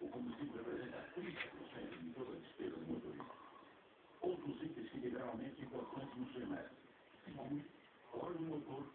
O combustível representa 30% de toda a despesa do motorista. Outros itens que liberalmente importantes no semestre. Óleo motor,